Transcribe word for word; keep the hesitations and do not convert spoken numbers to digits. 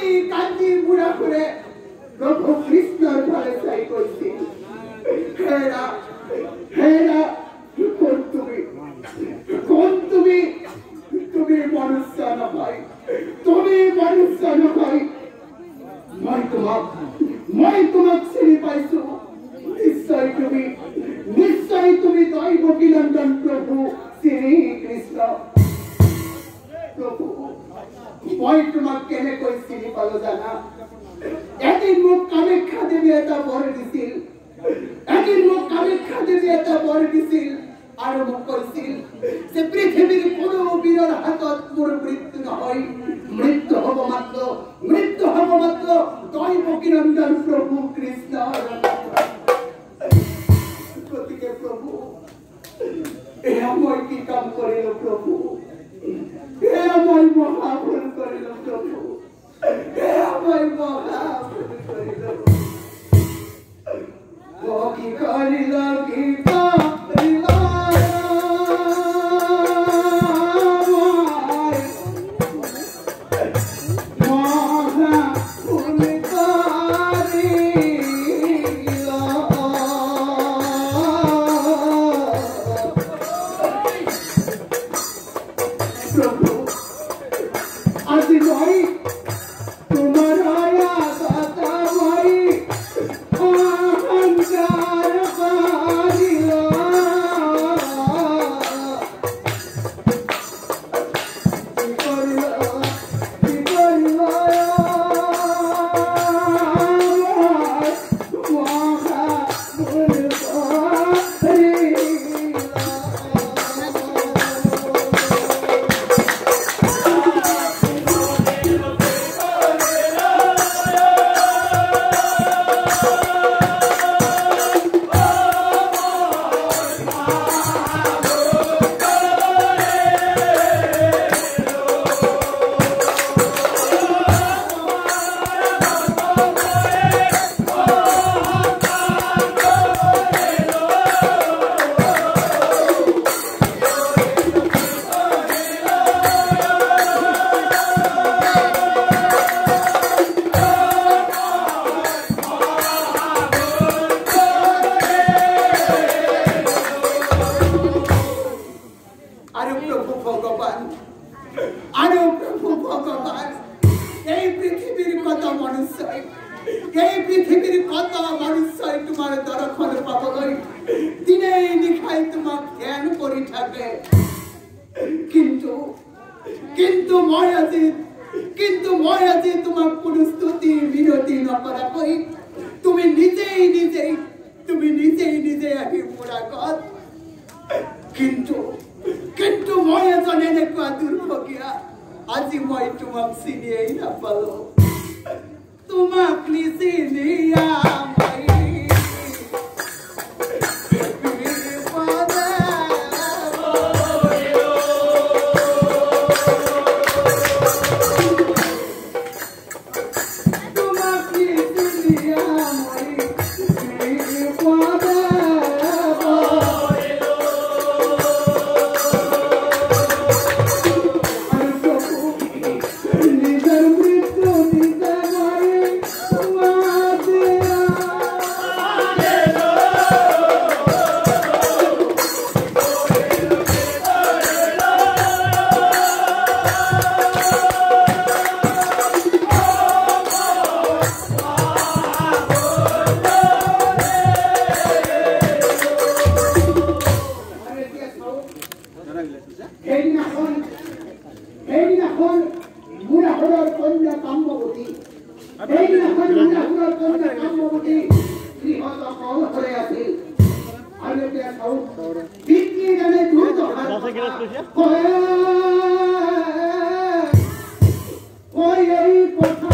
কান্দি কান্দি বুড়া করে প্রভু কৃষ্ণর ঘরে চাই করছি হেরা হেরা কোন তুমি কোন তুমি তুমি মনুষ্য নয় তুমি মনুষ্য নয় মই তোমাক মই তোমাক চিনি পাইছো নিশ্চয় তুমি নিশ্চয় তুমি দৈব বিনন্দন প্রভু শ্রী কৃষ্ণ প্রভু মই তোমাক কেনে কৈ চিনি পালো জানা এদিন মোক কামাখ্যা দেৱী এটা বৰ দিছিল এদিন মোক কামাখ্যা দেৱী এটা বৰ দিছিল আৰু মোক কৈছিল যে পৃথিৱীৰ কোনো বীৰৰ হাতত মোৰ মৃত্যু নহয় মৃত্যু হ'ব মাত্ৰ মৃত্যু হ'ব মাত্ৰ দৈব বিনন্দন প্রভু কৃষ্ণ গতিকে প্রভু এয়া মই কি কাম কৰিলো প্ৰভু এয়া মই মহা ভুল কৰিলো প্ৰভু এয়া মই মহা ভুল কৰিলো কি কৰিলো কি কৰিলো Oi, oi,